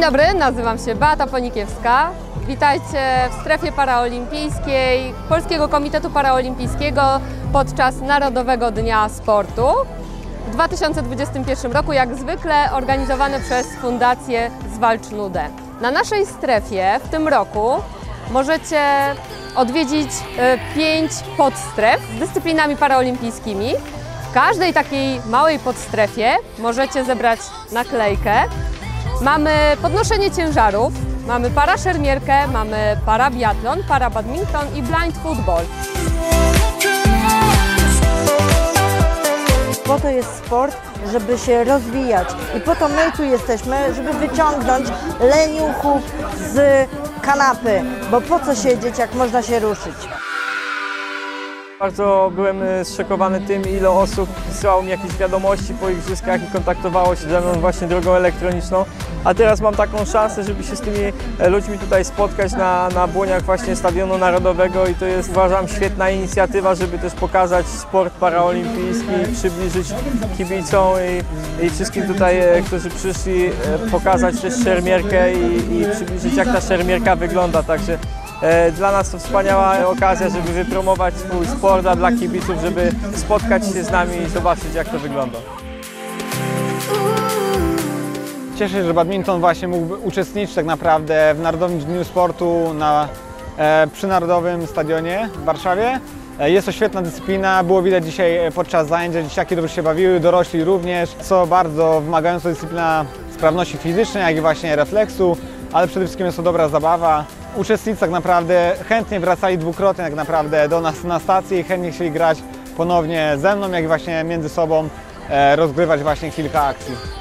dobry, nazywam się Beata Ponikiewska. Witajcie w strefie paraolimpijskiej Polskiego Komitetu Paraolimpijskiego podczas Narodowego Dnia Sportu w 2021 roku, jak zwykle organizowane przez Fundację Zwalcz Nudę. Na naszej strefie w tym roku możecie odwiedzić 5 podstref z dyscyplinami paraolimpijskimi. W każdej takiej małej podstrefie możecie zebrać naklejkę. Mamy podnoszenie ciężarów, mamy paraszermierkę, mamy parabiatlon, parabadminton i blind football. Po to jest sport, żeby się rozwijać i po to my tu jesteśmy, żeby wyciągnąć leniuchów z kanapy, bo po co siedzieć, jak można się ruszyć. Bardzo byłem zszokowany tym, ile osób pisało mi jakieś wiadomości po igrzyskach i kontaktowało się ze mną właśnie drogą elektroniczną. A teraz mam taką szansę, żeby się z tymi ludźmi tutaj spotkać na błoniach właśnie Stadionu Narodowego i to jest, uważam, świetna inicjatywa, żeby też pokazać sport paraolimpijski, przybliżyć kibicom i wszystkim tutaj, którzy przyszli, pokazać też szermierkę i przybliżyć, jak ta szermierka wygląda. Także dla nas to wspaniała okazja, żeby wypromować swój sport, a dla kibiców, żeby spotkać się z nami i zobaczyć, jak to wygląda. Cieszę się, że badminton właśnie mógł uczestniczyć tak naprawdę w Narodowym Dniu Sportu przy Narodowym Stadionie w Warszawie. Jest to świetna dyscyplina, było widać dzisiaj podczas zajęć, że dzieciaki dobrze się bawiły, dorośli również. To bardzo wymagająca dyscyplina sprawności fizycznej, jak i właśnie refleksu, ale przede wszystkim jest to dobra zabawa. Uczestnicy tak naprawdę chętnie wracali dwukrotnie tak naprawdę do nas na stację i chętnie chcieli grać ponownie ze mną, jak i właśnie między sobą rozgrywać właśnie kilka akcji.